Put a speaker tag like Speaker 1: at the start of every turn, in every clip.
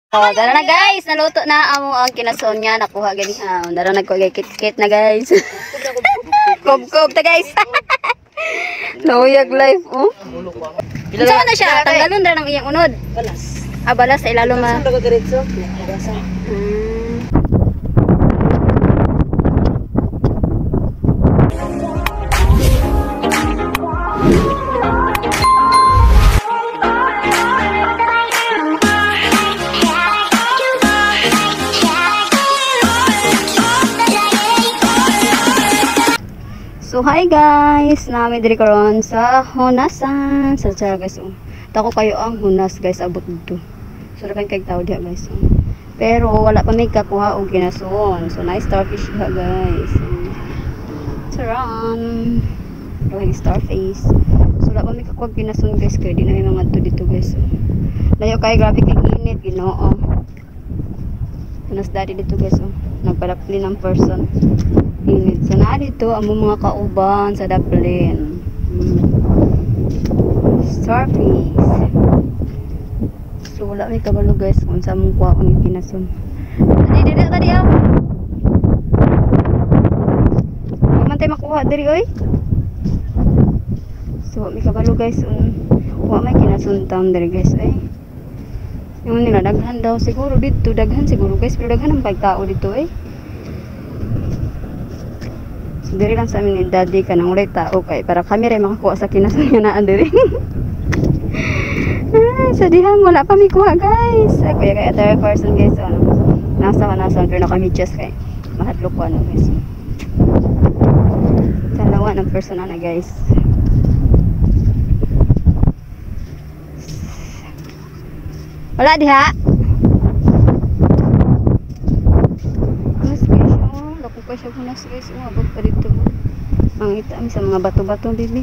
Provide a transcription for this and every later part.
Speaker 1: Oh, dara na guys, naluto na amo ang kinason niya, nakuha gani ha. Dara nagkuha kit-kit na guys. Kob-kob ta guys. Nauyag life oh. Unsa na siya? Tanggalon ra ng iyang unod.
Speaker 2: Balas.
Speaker 1: Ah, balas sa ilalo ma.
Speaker 2: Saan ka diretso?
Speaker 1: So hi guys, nami diri karon sa Hunasan sa guys. Tako kayo ang Hunas guys abot dito. So kan kay tao diha guys. Pero wala pa may kakuha og kinason. So nice starfish ha guys. Taran. Like starfish. So wala pa may kakuha og kinason guys kay di na may mga to dito guys. Layo kay grabe kay init Ginoo. Hunas daddy dito guys. Nagpadapli ng person. Init. So na dito ang mga kauban sa daplin. Starfish. So wala may kabalo guys kung saan mong kuha ang kinason. Tadi ah. Di man tayo makuha diri oy. So may kabalo guys. Kuha may kinason taon diri guys eh. Yung nila daghan daw siguro dito. Daghan siguro guys. Pero daghan ang pagtao dito eh. So diri lang sa amin ni daddy ka nang ulay tao kay para kami rin makakuha sa kinason nga naan diri. Sadihan wala pa mi kuha guys. Kuya kay other person guys nasa pero kami just kay mahadlok ko ano guys. Dalawa ng person na guys. Wala diha. Mas guys lako pa siya punas guys. Abot pa dito. Mangita mi sa mga bato-bato bibi.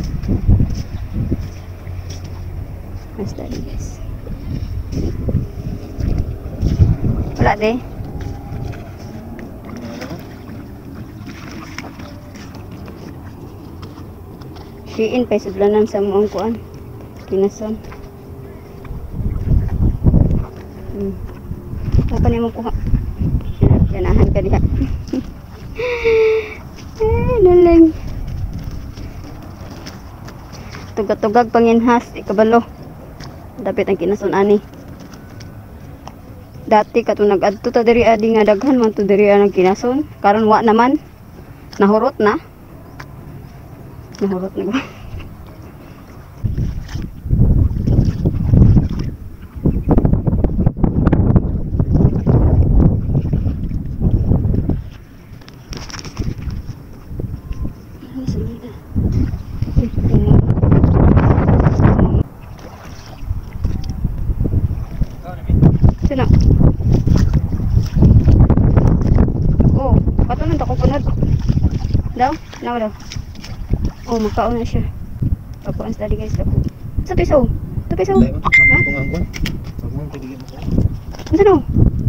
Speaker 1: Mas dali guys. Wala de. Siin pa sudlanan sa muang kuan. Kinason. Apa ni mo kuha? Ganahan ka diha. Dalang. Tugag-tugag panginhas ikabalo. Dapat ang kinason ani. Dati katong nag-adto ta diri adi nga daghan man to diri ang kinason. Karon wa naman. Nahurot na. Nahurot na. Sino? Oh, patunan ta ko punod. Daw? Nawa daw. Oh, makaon na siya. Papuan sa guys ako. Sa piso. Sa piso. Ha? Ano?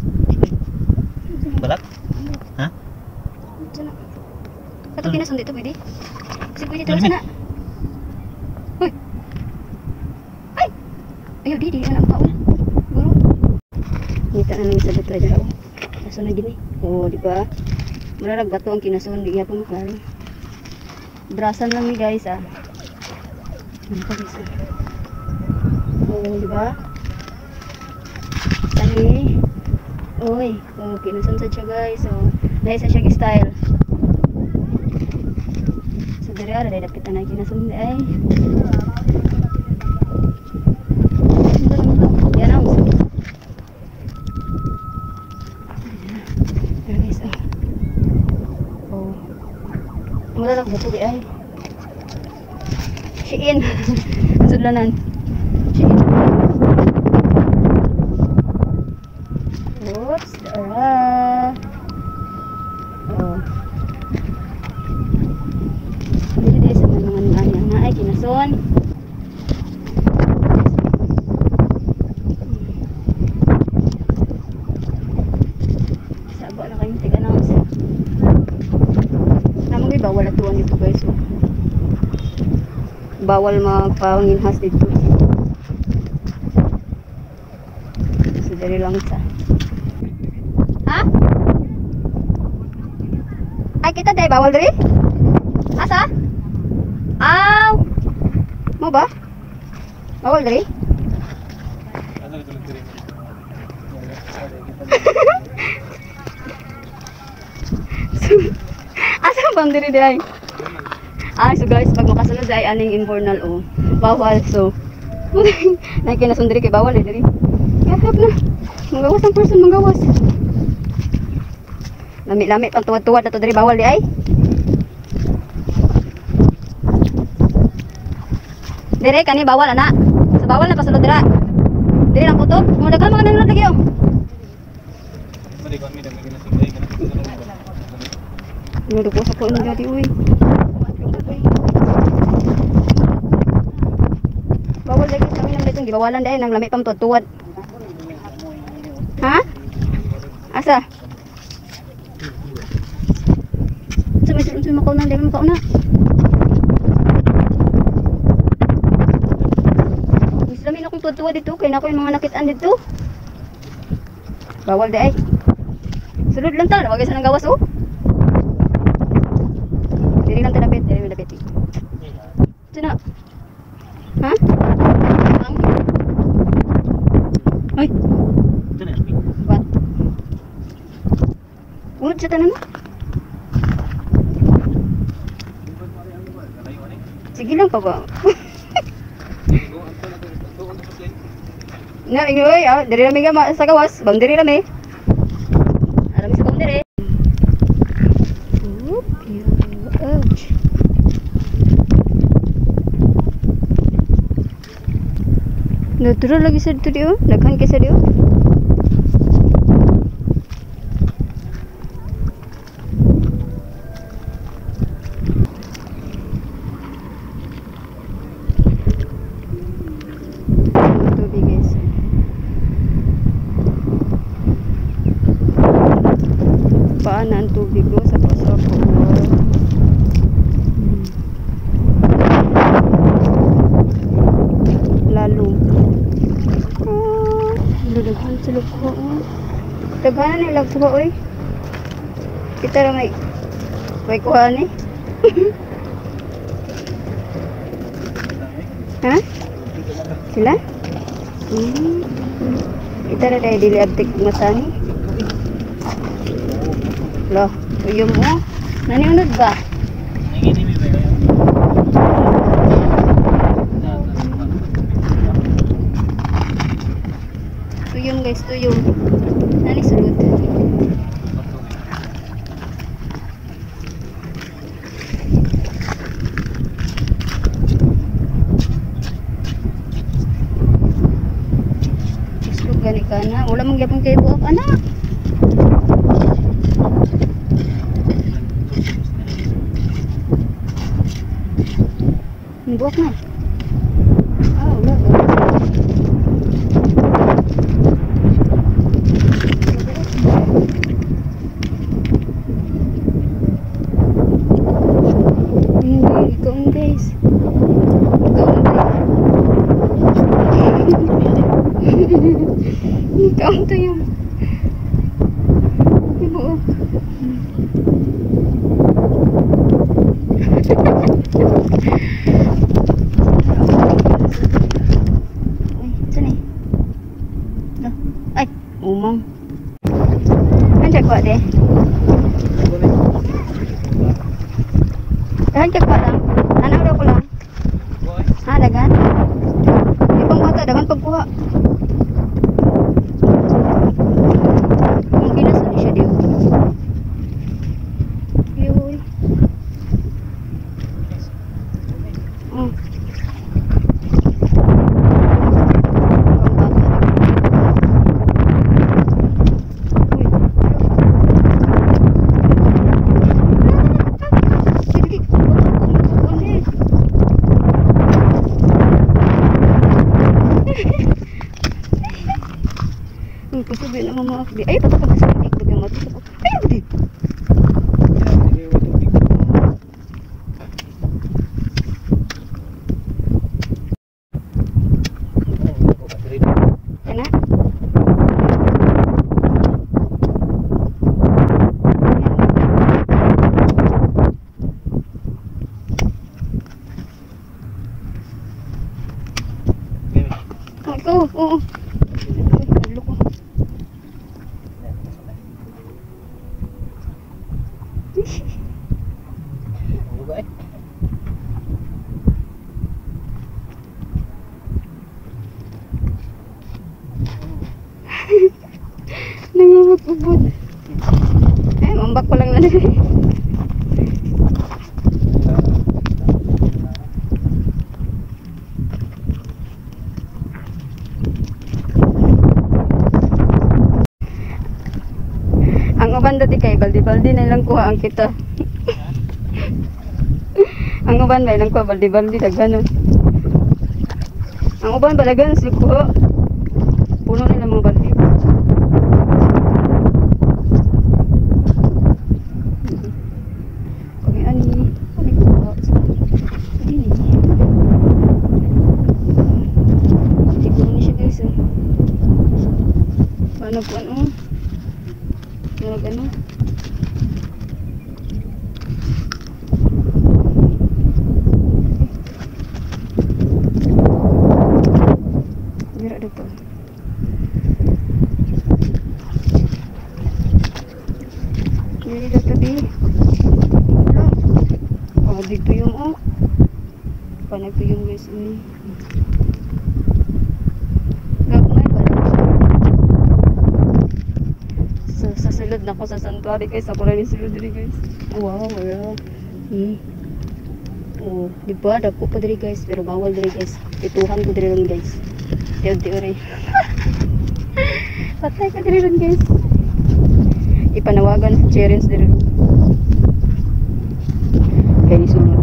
Speaker 2: Balat? Ha?
Speaker 1: Sana. Kato kinason dito pwede? Kasi pwede dito sana. Hoy. Ay. Ayaw di anak pa oh. Guro. Kita na lang sa dito dito. Kaso na gini. Oh, di ba? Murag bato ang kinason di pa maklaro. Brasan lang ni guys ah. Oh, di ba? Tani. Oy, oh, kinason sa siya guys. So, dahil sa siya style. So, dari ada dahil kita na kinason ay. Yan ang gusto. Guys, oh. Mula lang buto di ay. Siin. Sudlanan. Siin. Oops, dara. Oh. Dili sa mga nanganyang na ay kinason. Sabo na kayong tiga-announce. Namang iba wala tuwan dito guys. Bawal magpanginhas dito. So dari lang sa. Ha? Ay kita dai bawal diri? Asa? Aw. Mo ba? Bawal diri? Asa bang diri dai? So guys, pag makasunod ay aning invernal bawal. So nay kinasundiri kay bawal diri. Yahap na. Manggawas ang person, manggawas. Lami-lami pang tuwad-tuwad ato diri bawal di ay. Dire kani bawal ana. Sa bawal na pasulod dira. Dire lang kutob. Mo daghan mga nanonood lagi Nudugo sa ko ni jadi uy. Bawal lagi sa amin nang gibawalan dai nang lami pang tuwad. Ha? Asa? Sumay makaw na, di makaw na. Islamin akong tuwa dito, kaya na ako yung mga nakitaan dito. Bawal dai. Sulod lang ta, wag isa nang gawas Diri lang talapit, diri malapit. Sina? Ha? Ay. What? Unod sa tanan mo? Sige lang pa ba? Na, ingoy, diri rami ka sa gawas, bang diri rami. Arami sa kong diri. Ouch. Natural lagi sa dito diyo, naghan kay sa diyo. Tubig guys. Paan ang tubig mo sa pasok lalo. Daghan sa lukho. Daghan na ilag suha oy. Kita ra may kuha ni. Ha? Sila? Kita ra dai dili abtik mata ni. Loh, uyum mo. Nani unod ba? Tuyong guys, tuyong. Nani sulod? Islog gani ka na. Wala mong gyapon kay buak anak. Buak na. Wala. Ikaw guys. Ikaw to yung ibuok. Ay, umang. Andiyan ko ate. Dahan ka lang. Anaw daw ko lang. Ha, dagan? Ibang bata, dagan pagkuha. Kung kinasali siya diyo. Yoy. Sabi na mama di ay patapag sa hindi ko gamot ay di kana
Speaker 2: Buka eh.
Speaker 1: Nangubot-ubot. Mambak ko lang na din. Ang uban dati kay baldi-baldi na lang kuha ang kita. Ang uban ba lang kuha baldi-baldi daghan. Ang uban ba daghan si kuha. Puno nila mga baldi. Kami ani kuha. Dini. Tignan ni siya guys. Paano po ano? Ano? Dira dito. Diri dito di. Oh, dito yung panagtuyong guys ini. Gagmay pa lang siya. Sa sulod na ko sa santuari guys. Ako na rin sulod diri guys. Wow, wow. Oh, di ba? Dako pa diri guys. Pero bawal diri guys. Ituhan ko diri ron guys. Teori. Patay ka diri ron guys. Ipanawagan sa Cherens diri ron. Kaya sulod.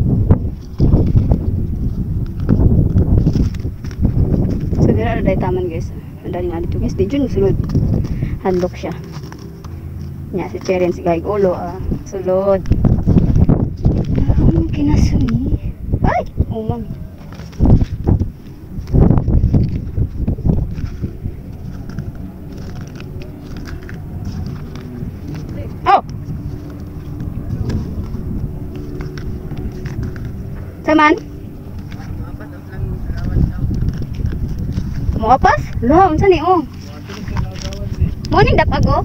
Speaker 1: So dira na taman guys. Andali na dito guys. Di dyan sulod. Handok siya. Nya si Cherens gay ulo sulod. Ang kinasuni. Ay, umang. Oh. Saman? Mo apas? Lo, unsa ni oh? Morning dapago.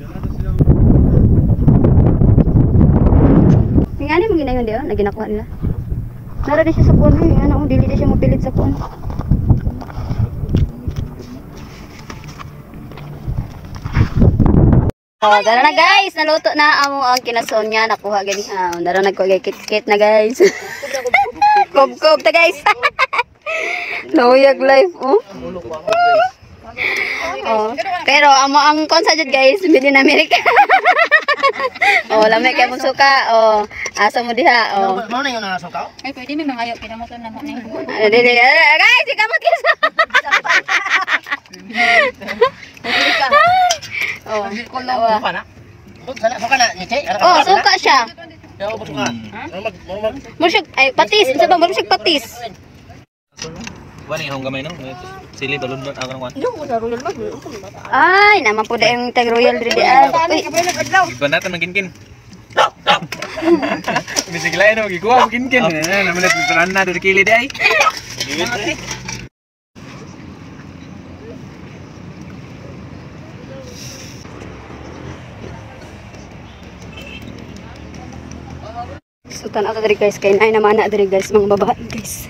Speaker 1: Ngani mo ginayon dia, naginakuha nila. Nara di siya sa kuwan, ano, dili di siya mapilit sa kuwan. Oh, dara na guys, naluto na amo ang kinason niya, nakuha gani. Dara nagkuha kit-kit na guys. Kob-kob ta guys. Nauyag life oh. Oh, pero amo ang konsa jud guys, Made in America. Oh, lami kay mo suka. Oh, asa mo diha. Oh.
Speaker 2: Mo na yung nasuka?
Speaker 3: Ay, pwede may mga ayaw pinamoton na mo na yung
Speaker 1: Dili, guys, ikaw magkisa. Oh,
Speaker 2: Kulo pa na. Suka na, Niche.
Speaker 1: oh, suka siya.
Speaker 2: Ya, suka.
Speaker 1: Mursig, ay patis, sa ba mursig patis.
Speaker 4: Wani hong gamay no. Sili balon don ako nang.
Speaker 1: Ay, naman po yung tag royal diri ay.
Speaker 4: Iba natin magkinkin. Bisiglayan mo gikuha magkinkin. Naman na piperan na diri kilid ay.
Speaker 1: So tanaw ta diri guys, kay nay naman na diri guys mga babae guys.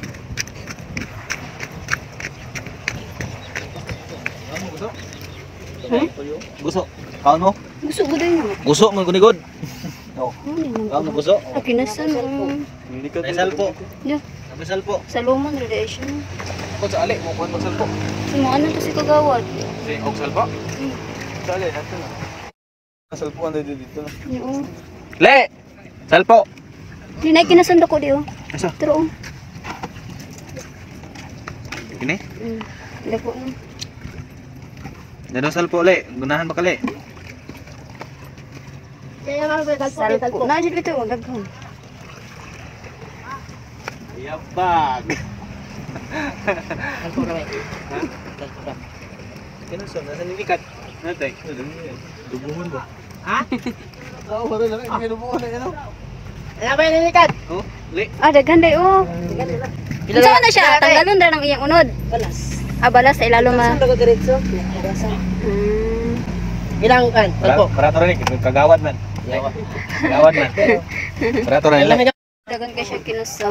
Speaker 4: Guso. Kaon mo?
Speaker 1: Gusto ko din mo.
Speaker 4: Guso mo kunigod. Oh. Kaon mo guso.
Speaker 1: Akinasan
Speaker 4: Ay salpo.
Speaker 1: Yeah.
Speaker 4: Sabi salpo.
Speaker 1: Salomon radiation.
Speaker 4: Ko sa ali mo kon magsalpo.
Speaker 1: Sumo ano to si kagawad.
Speaker 4: Si og salpo. Sa ali nato na. Salpo ando dito.
Speaker 1: Oo.
Speaker 4: Le. Salpo.
Speaker 1: Di na kinasando ko di oh.
Speaker 4: Asa?
Speaker 1: Pero
Speaker 4: Kini?
Speaker 1: dako na.
Speaker 4: Dano salpo le. Gunahan ba kali?
Speaker 1: Salpo. Na jud bitaw daghan.
Speaker 4: Yabag.
Speaker 2: Salpo ra.
Speaker 4: Kino sa nasa nilikat. Natay. Dubuhon ba?
Speaker 2: Ha?
Speaker 4: Oo, wala lang hindi dubuhon na ano.
Speaker 2: Ano ba yung nilikat?
Speaker 4: Oh, le.
Speaker 1: Daghan day oh. Unsa man na siya? Tanggalon ra ng iyang unod.
Speaker 2: Balas.
Speaker 1: Balas sa ilalo ma.
Speaker 2: Saan daw diretso?
Speaker 1: Hmm.
Speaker 2: Ilang kan? Salpo.
Speaker 4: Para to ni kagawad man.
Speaker 2: Yawa.
Speaker 4: Lawan na. Berato na nila.
Speaker 1: Dagan kay siya kinusan.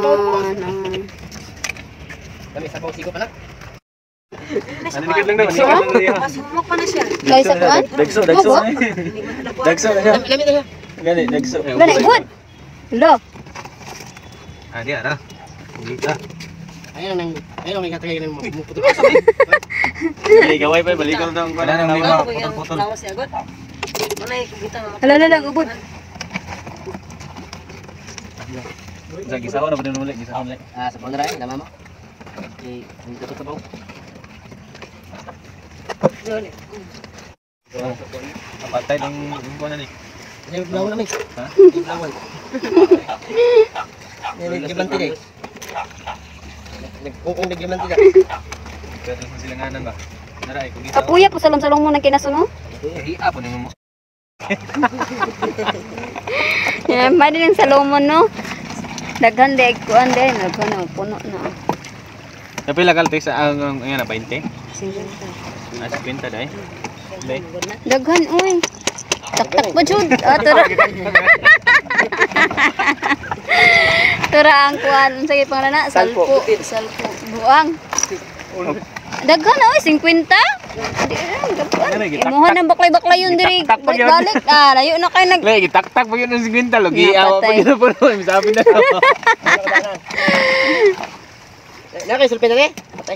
Speaker 2: Kami sa pausigo pa lang.
Speaker 4: Nanikid lang naman.
Speaker 3: Masumok pa na siya.
Speaker 1: Guys, sa kuan?
Speaker 4: Dagso. Dagso na siya.
Speaker 2: Lamit na siya.
Speaker 4: Gani, dagso.
Speaker 1: Gani, good. Hello.
Speaker 4: Ah, di ana. Gita.
Speaker 2: Ayun ang ikatagay ng muputo.
Speaker 4: Ay, gaway pa balikan na ang kuan nang lima putol.
Speaker 3: Lawas siya agad. Ano yung kubita mo?
Speaker 1: Hala, ubod.
Speaker 4: Sa gisawa na pud ulit, gisawa ulit.
Speaker 2: Sa pangdara ay dama mo. Okay, dito to tabaw.
Speaker 4: Patay ng kuan na ni.
Speaker 2: Ay blaw na mi.
Speaker 4: Ha?
Speaker 2: Blawan. Ni gibanti dai. Nagkukong gibanti da.
Speaker 4: Pero sa silanganan ba. Naray kung gita.
Speaker 1: Kapuya po salom-salong mo nang kinasuno.
Speaker 4: Hiya po nimo.
Speaker 1: Yan, pwede din sa Salomon, no? Daghan de, kuan de, nagano, puno na.
Speaker 4: Napila kalte sa ang na 20.
Speaker 1: 50.
Speaker 4: Ah, 50 dai. Dai.
Speaker 1: Daghan, uy. Taktak pa jud. Tura. Tura ang kuan, unsa gyud pangalan na? Salpo. Salpo. Buang. Daghan na, uy, 50. Imuhan ng baklay-baklay yun diri. Balik. Ah, layo na kayo nag...
Speaker 4: Lagi tak-tak pa yun ng 50 lagi.
Speaker 1: Napatay.
Speaker 4: Awa pa yun po naman. Sabi na to.
Speaker 2: Nakay sulpin na ni. Patay.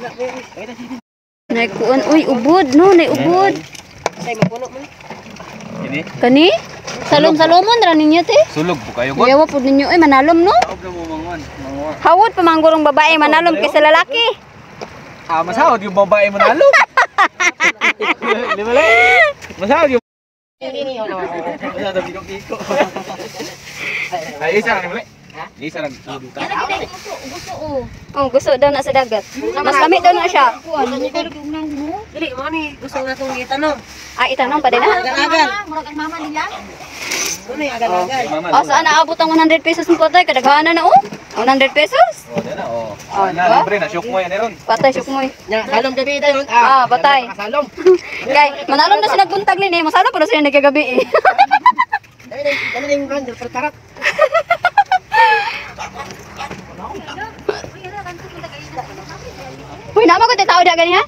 Speaker 1: Naikuan, uy, ubod, no? Naubod.
Speaker 3: Say mapuno mo.
Speaker 4: Ini.
Speaker 1: Kani? Salom-salomon ra ninyo, te.
Speaker 4: Sulog po kayo. God.
Speaker 1: Yawa po ninyo, ay manalom, no?
Speaker 4: Huwag na mo manguan. Manguan.
Speaker 1: Hawod pa manggurong babae, manalom kaysa lalaki.
Speaker 4: Ah, masahod yung babae mo nalo. Di ba lang? Masahod yung... Masahod yung kiko. Ay, isa lang. Isa lang.
Speaker 1: Oh, gusto daw na sa dagat. Mas kami daw na siya.
Speaker 3: Dili mo ni gusto na tong gitanong.
Speaker 1: Ah, itanong pa din na.
Speaker 3: Agan-agan. Murag ang mama nila. Ano yung agan-agan?
Speaker 1: Oh, saan naabot ang 100 pesos mo patay? Kadaghanan na, oh. 100 pesos?
Speaker 4: Oh, dyan na, oh.
Speaker 1: Oh,
Speaker 4: Na,
Speaker 1: diba?
Speaker 4: libre na. Shook mo yan, Eron.
Speaker 1: Patay, syuk mo eh.
Speaker 2: Nya, salom gabi tayo.
Speaker 1: Ah, batay.
Speaker 2: Salom.
Speaker 1: Kay, manalom na sila nagbuntag ni eh. Masalom pa na sila nagkagabi eh.
Speaker 2: Ano yung brand for tarak?
Speaker 1: Uy, nama ko tao dia gani ha?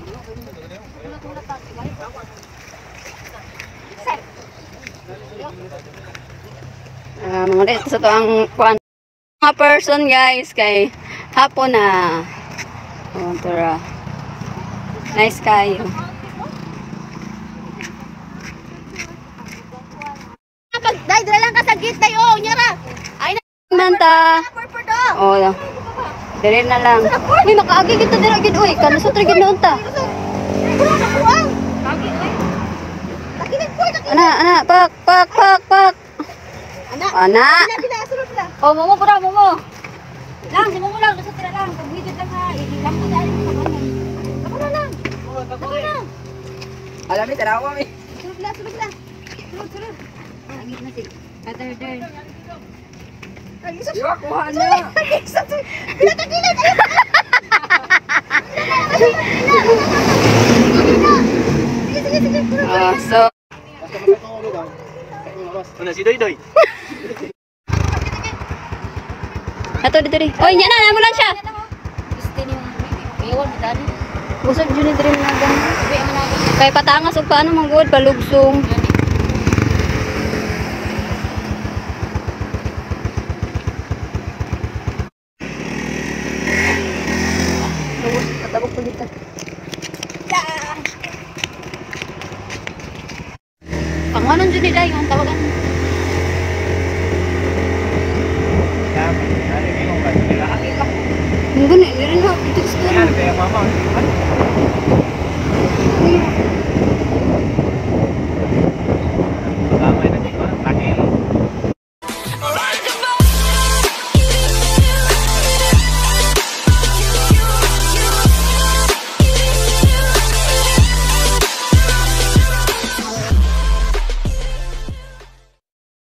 Speaker 1: Mga dito sa to ang kuan. Mga person guys kay hapon na. Oh, tara. Nice kayo.
Speaker 3: Dai dira lang ka sa git day oh nyara.
Speaker 1: Ay nanta. Oh, dire na lang. Uy, makaagi kita dira gid uy. Kanusot ra gid noon ta. Ana, pak. Ana. Oh, momo pura, momo.
Speaker 3: Lang, di mo lang gusto tira lang. Pag-video lang ha. Ilang ko dali mo sa kanan. Lang.
Speaker 2: Alam ni tarawa mi.
Speaker 3: Sulod lang. Sulod. Agit na si. Other.
Speaker 2: Yo kuha na.
Speaker 1: So,
Speaker 4: Ano si Doy Doy?
Speaker 1: ato dito ri. Oy, nya na, namo lang siya.
Speaker 3: Gusto niyo. Iwan mo dali.
Speaker 1: Busog jud ni diri nga gang. Kay patangas og paano manggod palugsong. Patabok ko dito. Pangalan jud ni day ang tawagan. Hindi rin ha. Ito
Speaker 4: Yan, kaya mama.
Speaker 1: Uy,